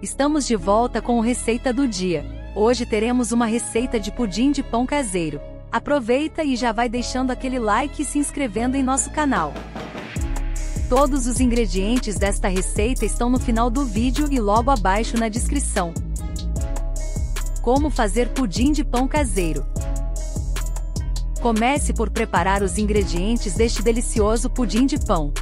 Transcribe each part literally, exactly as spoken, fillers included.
Estamos de volta com a receita do dia. Hoje teremos uma receita de pudim de pão caseiro. Aproveita e já vai deixando aquele like e se inscrevendo em nosso canal. Todos os ingredientes desta receita estão no final do vídeo e logo abaixo na descrição. Como fazer pudim de pão caseiro? Comece por preparar os ingredientes deste delicioso pudim de pão.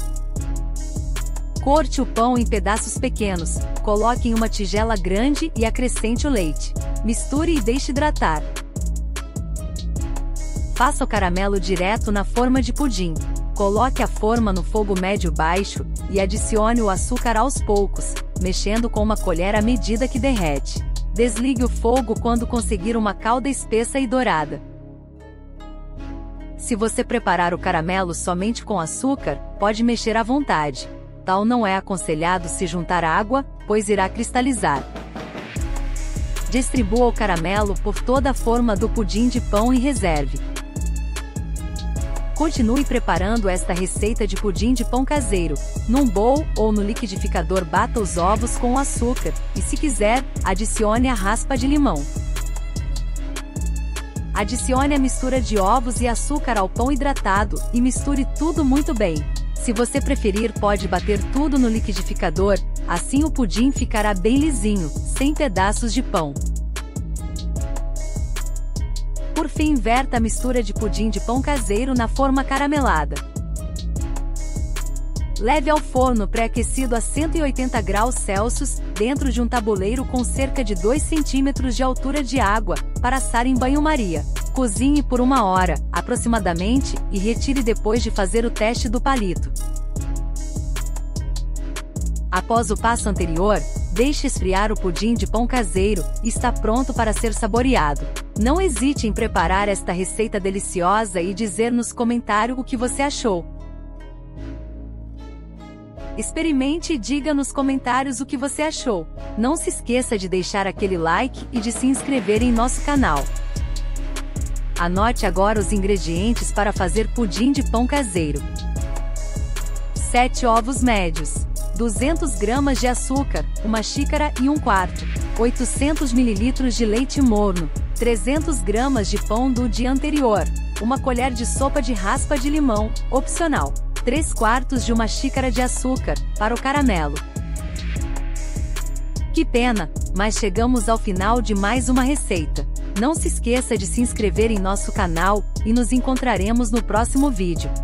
Corte o pão em pedaços pequenos, coloque em uma tigela grande e acrescente o leite. Misture e deixe hidratar. Faça o caramelo direto na forma de pudim. Coloque a forma no fogo médio-baixo e adicione o açúcar aos poucos, mexendo com uma colher à medida que derrete. Desligue o fogo quando conseguir uma calda espessa e dourada. Se você preparar o caramelo somente com açúcar, pode mexer à vontade. Tal não é aconselhado se juntar água, pois irá cristalizar. Distribua o caramelo por toda a forma do pudim de pão e reserve. Continue preparando esta receita de pudim de pão caseiro. Num bowl ou no liquidificador bata os ovos com o açúcar, e se quiser, adicione a raspa de limão. Adicione a mistura de ovos e açúcar ao pão hidratado, e misture tudo muito bem. Se você preferir, pode bater tudo no liquidificador, assim o pudim ficará bem lisinho, sem pedaços de pão. Por fim, verta a mistura de pudim de pão caseiro na forma caramelada. Leve ao forno pré-aquecido a cento e oitenta graus Celsius, dentro de um tabuleiro com cerca de dois centímetros de altura de água, para assar em banho-maria. Cozinhe por uma hora, aproximadamente, e retire depois de fazer o teste do palito. Após o passo anterior, deixe esfriar o pudim de pão caseiro, e está pronto para ser saboreado. Não hesite em preparar esta receita deliciosa e dizer nos comentários o que você achou. Experimente e diga nos comentários o que você achou. Não se esqueça de deixar aquele like e de se inscrever em nosso canal. Anote agora os ingredientes para fazer pudim de pão caseiro. sete ovos médios, duzentas gramas de açúcar, uma xícara e um quarto, oitocentos mililitros de leite morno, trezentas gramas de pão do dia anterior, uma colher de sopa de raspa de limão, opcional, três quartos de uma xícara de açúcar, para o caramelo. Que pena, mas chegamos ao final de mais uma receita. Não se esqueça de se inscrever em nosso canal, e nos encontraremos no próximo vídeo.